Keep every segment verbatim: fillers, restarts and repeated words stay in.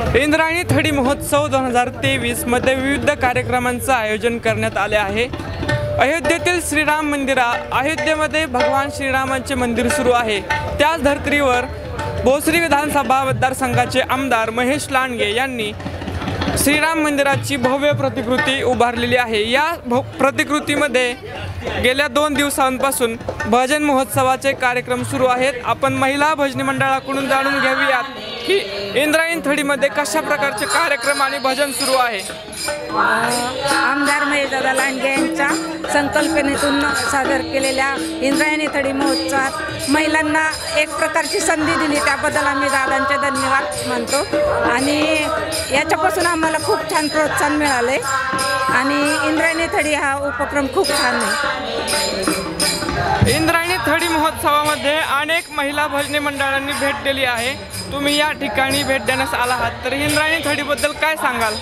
इंद्रायणी थडी महोत्सव दोन हजार तेवीस मध्ये विविध कार्यक्रमांचं आयोजन करण्यात आले आहे। अयोध्येतील श्रीराम मंदिरा अयोध्येमध्ये भगवान श्रीरामांचे मंदिर सुरू आहे। त्याच धर्तीवर भोसरी विधानसभा मतदारसंघाचे आमदार महेश लांडगे यांनी श्रीराम मंदिराची भव्य प्रतिकृती उभारलेली आहे। या प्रतिकृतीमध्ये गेल्या दोन दिवसांपासून भजन महोत्सवाचे कार्यक्रम सुरू आहेत। आपण महिला भजनी मंडळाकडून जाणून घेऊयात की इंद्रायणी थडीमध्ये कशा प्रकारचे कार्यक्रम आणि भजन सुरू आहे। आमदार महेशदादा लांडगे यांच्या संकल्पनेतून सादर केलेल्या इंद्रायणी थडी महोत्सवात महिलांना एक प्रकारची संधी दिली, त्याबद्दल आम्ही दादांचे धन्यवाद मानतो। आणि याच्यापासून आम्हाला खूप छान प्रोत्साहन मिळाले आणि इंद्रायणी थडी हा उपक्रम खूप छान आहे। इंद्रायणी थडी महोत्सवामध्ये अनेक महिला भजनी मंडळांनी भेट दिली आहे। तुम्ही या ठिकाणी भेट देण्यास आला आहात, तर इंद्रायणी थडीबद्दल काय सांगाल?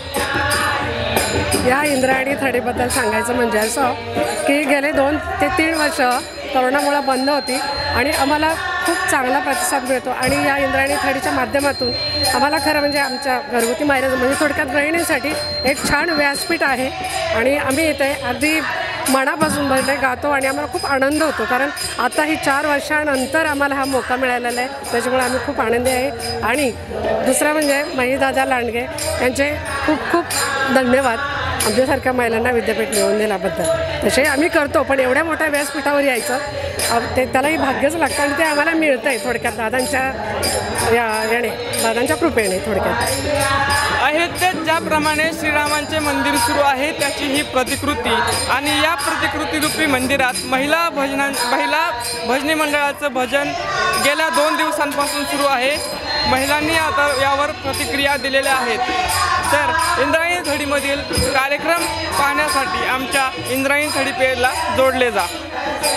या इंद्रायणी थडीबद्दल सांगायचं म्हणजे असं की गेले दोन ते तीन वर्ष कोरोनामुळे बंद होती आणि आम्हाला खूप चांगला प्रतिसाद मिळतो आणि या इंद्रायणी थडीच्या माध्यमातून आम्हाला खरं म्हणजे आमच्या घरगुती महिला म्हणजे थोडक्यात गृहिणींसाठी एक छान व्यासपीठ आहे आणि आम्ही इथे अगदी मनापासून भजने गातो आणि आम्हाला खूप आनंद होतो, कारण आता ही चार वर्षानंतर आम्हाला हा मौका मिळालेला आहे, त्याच्यामुळे आम्ही खूप आनंदी आहे। आणि दुसरं म्हणजे महेशदादा लांडगे यांचे खूप खूप धन्यवाद आमच्यासारख्या महिलांना विद्यापीठ मिळवून दिल्याबद्दल। तसे आम्ही करतो, पण एवढ्या मोठ्या व्यासपीठावर यायचं ते त्यालाही भाग्यच लागतं आणि ते आम्हाला मिळतं आहे थोडक्यात दादांच्या या याने दादांच्या कृपेने। थोडक्यात अयोध्येत ज्याप्रमाणे श्रीरामांचे मंदिर सुरू आहे त्याची ही प्रतिकृती आणि या प्रतिकृतीरूपी मंदिरात महिला भजना महिला भजनी मंडळाचं भजन गेल्या दोन दिवसांपासून सुरू आहे। महिलांनी आता यावर प्रतिक्रिया दिलेल्या आहेत। तर इंद्रायणी थडीमधील कार्यक्रम पाहण्यासाठी आमच्या इंद्रायणी थडी पेजला जोडले जा।